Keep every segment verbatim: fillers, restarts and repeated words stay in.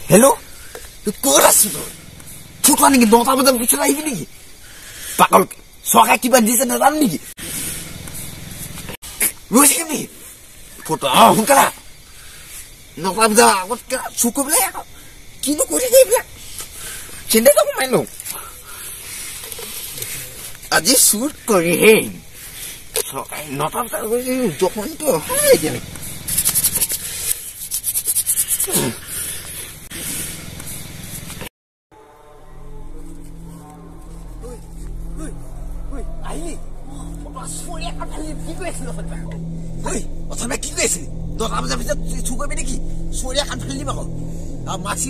Hello? ক'ত আছো তই? ফটো আনি নটা বজাত পিছত আহিবি নেকি? পাগল চৰকাৰে কিবা দিছে নাজানো নেকি? ৰৈ থাকিবি ফটো অ সোনকালে নটা বজাৰ আগত চুৰ কৰিবলৈ আকৌ কিনো কৰি থাকে এইবিলাক চিন্তাটো কমাই লওঁ আজি চুৰ কৰিহে চৰকাৰে নটা বজাৰ জখনটো অহাই এতিয়া আহিলি চুৰীয়া কাটালি কি কৰি আছিলো ঐ অথবা কি কৰি আছিলি দহটা বজাৰ পিছত চুৰ কৰিবি নেকি চুৰীয়া কাট ফেলি দিম আকৌ মাছি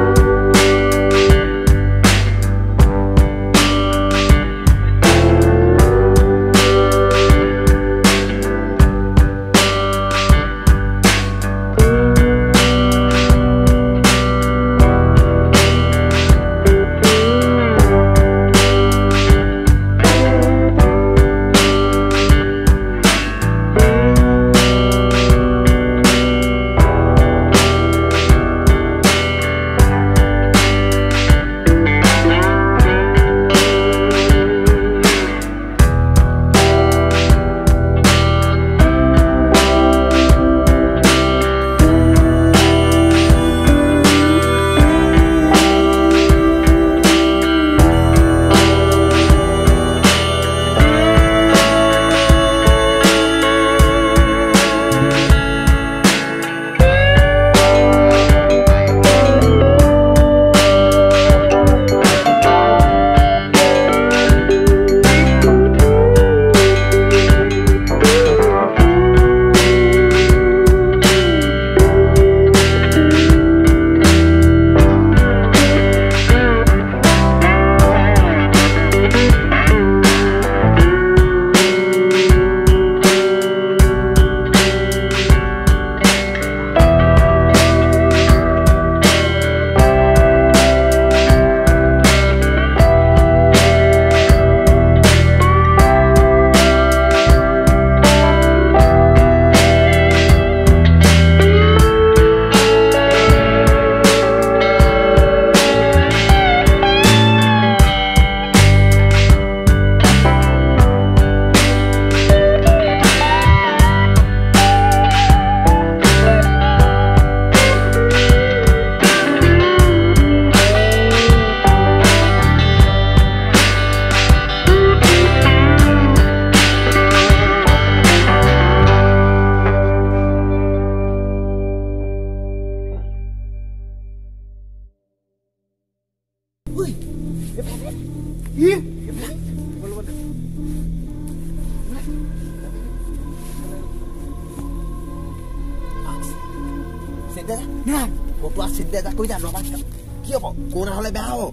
ফটো চিন্তা এটা কৰি যা নবা কি হব কোন হলে বেয়া হব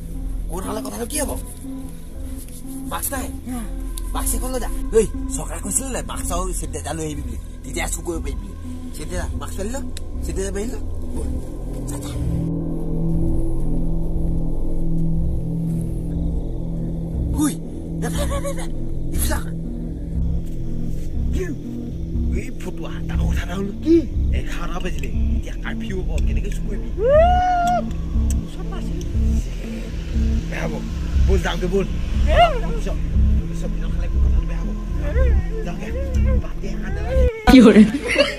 কোন হলে কথাটো কি হব বাক্স নাই বাক্স এখন লৈ যা ঐ চৰকাৰে কৈছিল নাই বাক্সাও চিন্তা এটা লৈ আহিবি বুলি তেতিয়া চুৰ কৰিব পাৰিবি চিন্তা বাক্স পাৰিল চিন্তা এটা পাৰিল ঐ এই ফটো ডাঙৰ কথা এটা হলো কি এঘাৰটা বাজিলে এতিয়া কাৰ্ফিউ হব কেনেকে চুৰ কৰিবি বেয়া হব বল যাওঁগে বল চব দিনৰ খালে কথাটো বেয়া হব যাওঁগে বাদ দে